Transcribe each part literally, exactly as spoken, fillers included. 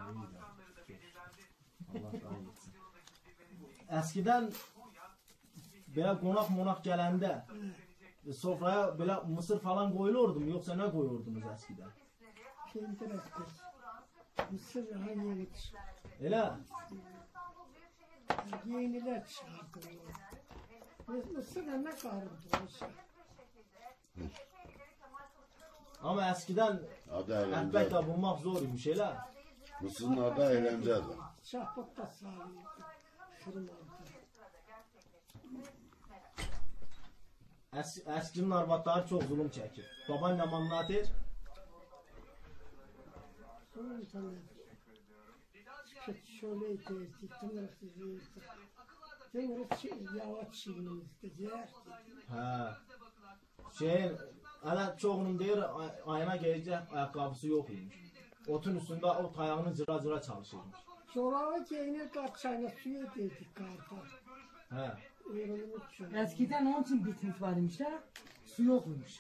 Allah razı olsun. Eskiden böyle konak monak gelende sofraya böyle mısır falan koyulurdu mu yoksa ne koyurdunuz eskiden? Kendi ettik. Mısır daha yeni çıktı. Öyle. Yeniler çıkardı. Mısır'a ne karındı o şey? Ama eskiden elbette bulmak zormuş öyle. Mısır'ın adı eğlencedir. Şahbot da sağlıyordu. Fırın aldı. Es, eskinin arvatları çok zulüm çekir. Baban ne anlatır? Sonra bir tane şöyle ettik, tımırıksız ettik. Tımırıksız yavaş çiğnemizde yer. Ha. Şey, hala çoğunun deyir ayına gelecek ayakkabısı yokmuş. Otun üstünde o ayağını cıra cıra çalışırmış. Çorabı giyinir kaçayla suya ettik karta. He. Eskiden onun için bitmiş varmış da su yokmuş.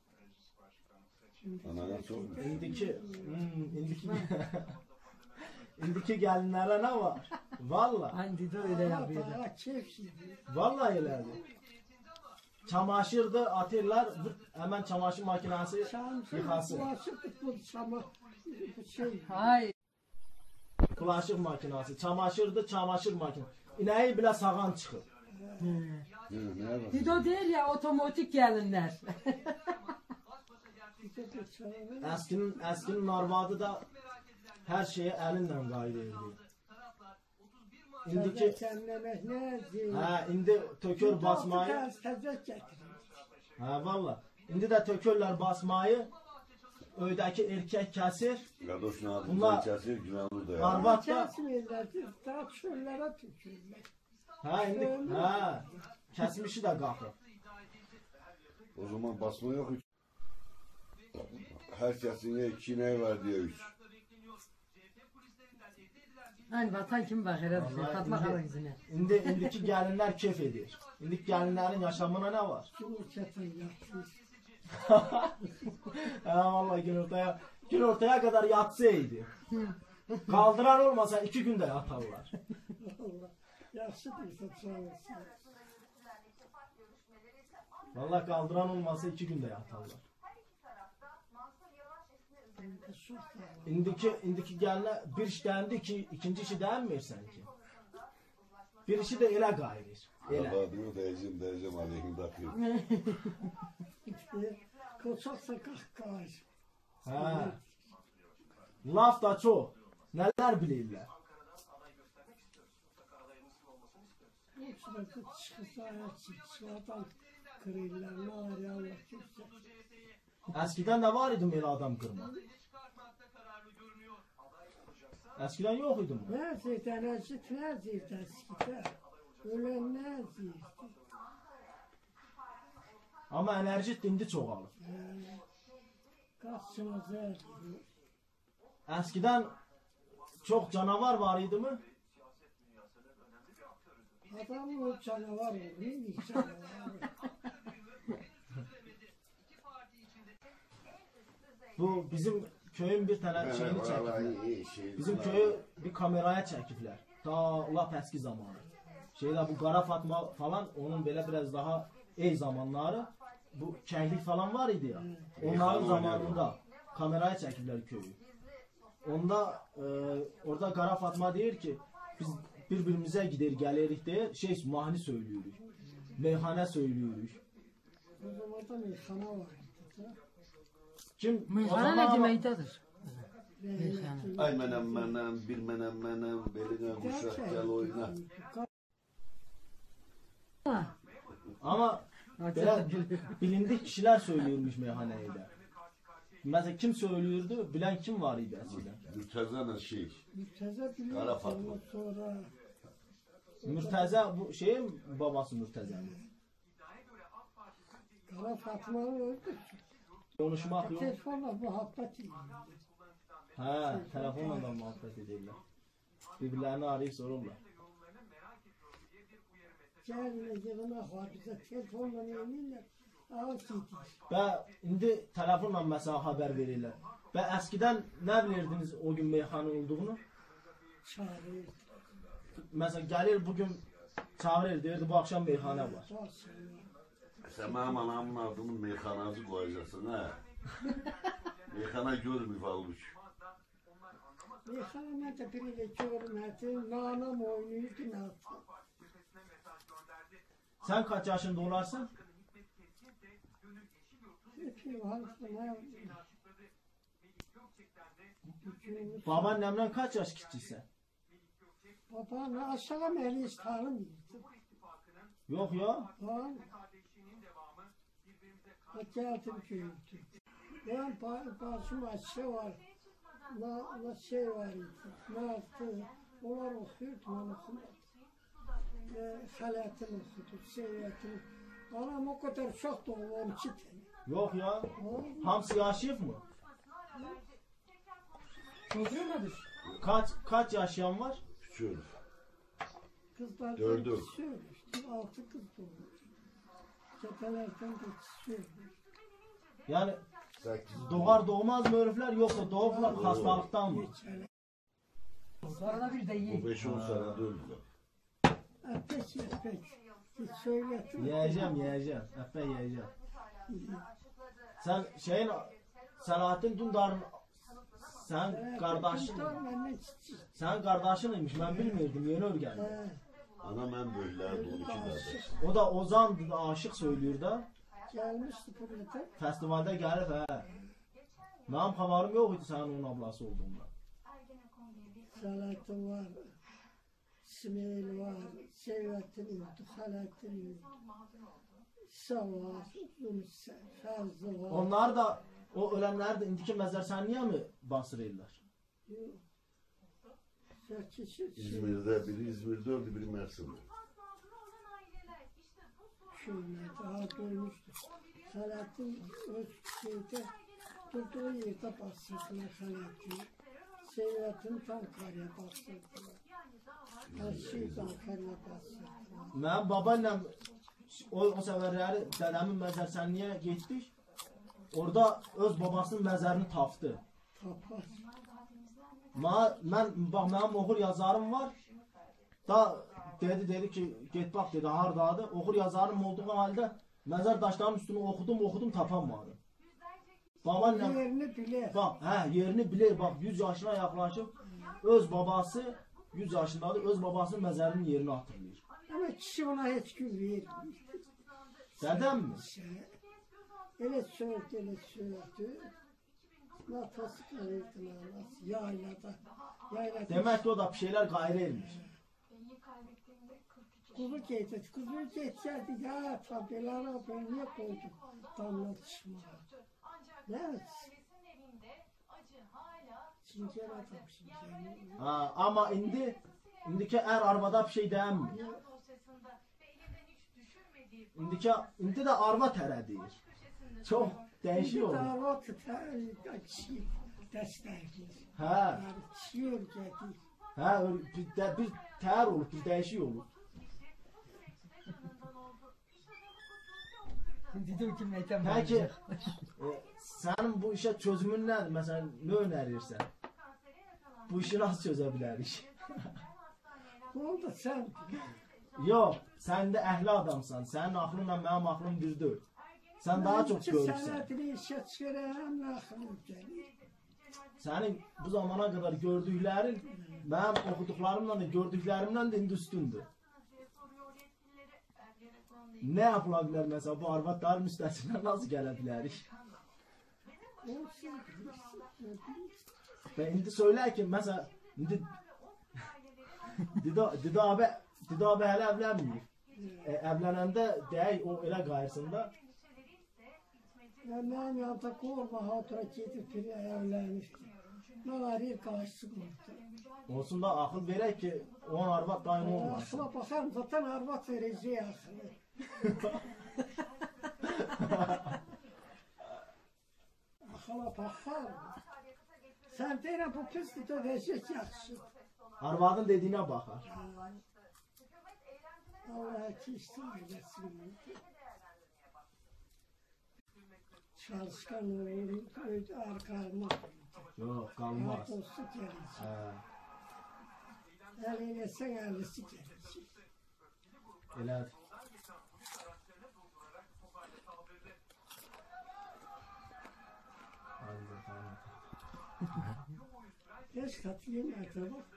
Anana çok. İndiki, hmm, indiki, indiki gelinlere ne var? Vallahi. Hani de öyle yapıyordu. Vallahi öyleydi. Çamaşırdı atırlar, hemen çamaşır makinesi yıkası. Hayır. Bulaşık makinesi, çamaşırdı, çamaşır makinesi. İneği bile sağan çıkır. Dido değil ya, otomatik gelinler. Eskinin, eskinin arvadı da her şeye elinle gayrıydı. İndiki, ha, indi tökör basmayı. Ha valla. İndi de tökörler basmayı. Öydeki erkek kesir. Bunlar kesir, günahını da yani. Arvat da. Daha çöllere tükürler. Ha indi, ha. Kesmişi de kalkır. O zaman basma yok. Herkesin ya iki ineği var diye üç. Hani vatan kim bakır hadi Fatma Kara yüzüne. İndi, indiki gelinler keyif edir. İndiki gelinlerin yaşamına ne var? Ha vallahi gün ortaya, gün ortaya kadar yatsaydı. Kaldıran olmasa iki günde yatarlar. Yaşlı değilse çoğalsın. Vallahi kaldıran olmasa iki günde yatarlar. İndiki, indiki geline bir iş dendi ki ikinci işi denmiyor sanki. Bir işi de ele gayrir. Ele. Allah diyor diyeceğim diyeceğim aleyhim bakıyor. Koçaksa kahkahar. Ha. Laf da çok. Neler bilirler. Şurada çıkırsa ayak çıkışlardan kırırlar. Ne var ya Allah kimse. Eskiden de var idi böyle adam kırma. Eskiden yok idi mi? Ne zeyt enerji ne zeyt eskiden. Ölen ne zeyt. Ama enerji indi çoğalır. Kaçsınız her. Eskiden çok canavar var idi mi? Adam o canavar olur. Ne canavar? Bu bizim köyün bir tane şeyini çektiler. Bizim köyü bir kameraya çektiler. Ta Allah eski zamanı. Şeyler bu Kara Fatma falan onun böyle biraz daha iyi zamanları. Bu kehlik falan var idi ya. Onların zamanında kameraya çektiler köyü. Onda e, orada Kara Fatma diyor ki biz birbirimize gider gelirik diye şey mahni söylüyoruz. Meyhane söylüyoruz. O zaman da meyhane var. Kim? Meyhane ne demektedir? Ay menem menem, bir menem menem, beline kuşak gel oyna. Ama böyle bilindik kişiler söylüyormuş meyhaneye de. Mesela kim söylüyordu? Bilen kim var idi eskiden? Mürteza'nın şey. Mürteza biliyor. Kara Fatma. Sonra Mürteza bu şeyin babası Mürteza'nın. Kara Fatma'nın öldü. Konuşmak yok. Telefonla muhabbet ediyor. Ha, telefonla da muhabbet ediyorlar. Birbirlerini arayıp sorurlar. Gelme gelene var bize telefonla yeminle ağır gidiyor. Ben indi telefonla mesela haber verirler. Ben eskiden ne bilirdiniz o gün meyhane olduğunu? çağırır. Mesela gelir bugün çağırır derdi bu akşam meyhane var. Olsun. Sen benim anamın adını meyhanacı koyacaksın ha. Meyhana görmüyor halbuki. Meyhaneme de biriyle görmedi. Nanam oynuyordu ne yaptı. Sen kaç yaşında olarsın? Hep halkına Babaannemden kaç yaş küçüksen? babam aşağı meylis tanımıyordu. Yok ya. Ha? Geldim gördüm. Ben başım aşağı var. Na, na şey var idi. Ne yaptı? Onlar okuyordu, ben okumadım. E, halatını okudu, seyretini. Anam o kadar çok doğru, on iki tane. Yok ya. Ha? Hamsi yaşayıp mı? Oturmadı. Kaç kaç yaşayan var? Küçük. Kızlardan Dördü. söylemiştim, altı kız doğdu. Çetelerden de söylemiştim. Yani Sekiz. doğar doğmaz mı herifler yoksa doğuplar hastalıktan mı? Sonra bir de Bu yiyin. beş on sene öldüler. Peki, peki. Hiç söyledim. Yiyeceğim yiyeceğim. Efe yiyeceğim. Sen şeyin Selahattin Dündar'ın sen kardeşin sen kardeşiniymiş ben bilmiyordum yeni öğrendim. Anam en böylelerdi on iki kardeş. O da Ozan aşık söylüyor da Gelmişti burada. festivalde gelip he. Nam haberim yok idi senin onun ablası olduğundan. Salatı var. İsmail var. Seyrettin yoktu. Halattin yoktu. İsa var. Yunus Fazlı var. Onlar da o ölenler de indiki mezarsaneye mi basırırlar? Yok. Sekiz kişi. İzmir'de biri İzmir'de öldü, biri Mersin'de. Şöyle daha görmüştüm. Salatın öz şeyde durduğu yerde bastırdılar Salatını. Seyrettin tam karaya bastırdılar. Her şeyi tam karaya bastırdılar. Ben babaannem o, o seferleri dedemin mezarsaneye gittik. Orada öz babasının mezarını taptı. Tapar. Ma, ben, bak benim okur yazarım var. Da dedi dedi ki git bak dedi hardadı. Okur yazarım olduğu halde mezar taşlarının üstünü okudum okudum tapamadım. Babaannem Yerini bilir. bak he yerini bilir bak yüz yaşına yaklaşıp öz babası yüz yaşındadır öz babasının mezarının yerini hatırlıyor. Ama kişi ona hiç gün vermiyor. Dedem mi? Öyle söyledi, öyle söyledi. Nafası kalırdı nasıl yaylada. Yaylada. Demek ki o da bir şeyler gayrıymış. Kuzu getirdi, kuzu getirdi ya tabelara ben niye koydum damla dışmaya. Ne? Zincir adam zincir. Ha, ama indi indiki er arvada bir şey değilmiş. İndiki indi de arva tere değil. Çok değişiyor. Bir dava tutar, kişi destekliyor. He. Yani çiğir geldi. Ha öyle bir, de, bir ter olur, bir değişiyor olur. Dedi ki mekan Peki e, senin bu işe çözümün nedir? Mesela ne önerirsen? Bu işi nasıl çözebiliriz? Oldu sen. Yok, sen de ehli adamsan. Senin aklınla benim aklım bir değil. Sen daha çok görürsen. Senetini işe çıkarayım aklım gelir. Senin bu zamana kadar gördüklerin benim okuduklarımla da gördüklerimden de üstündü. Ne yapılabilir mesela bu arvatların üstesinden nasıl gelebiliriz? Olsun. Ben indi söyler ki mesela indi Dido, Dido abi Dido abi hele evlenmiyor. E, evlenende dey o ele gayrısında Ben benim yanımda korma hatıra gidip bir evlenmiş. Ben arayıp karşısın orada. olsun da akıl verek ki on arvat daim olmasın. Aklıma bakarım zaten arvat vereceği akıllı. Aklıma bakarım. Sen deyinə bu pisdir de verecek yaxşı. Arvadın dediğine bakar. Allah'a ki isteyeceksin. Çalışkan oğlum öyle arkarına. Yok kalmaz. Dostu gelecek. He. El eylesen ellisi gelir. Elədir. Hadi bakalım. Geç katlayayım etrafa.